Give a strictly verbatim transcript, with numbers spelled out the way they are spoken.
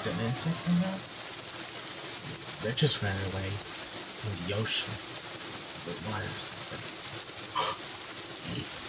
The insects in there, they're just running away in the ocean with wires.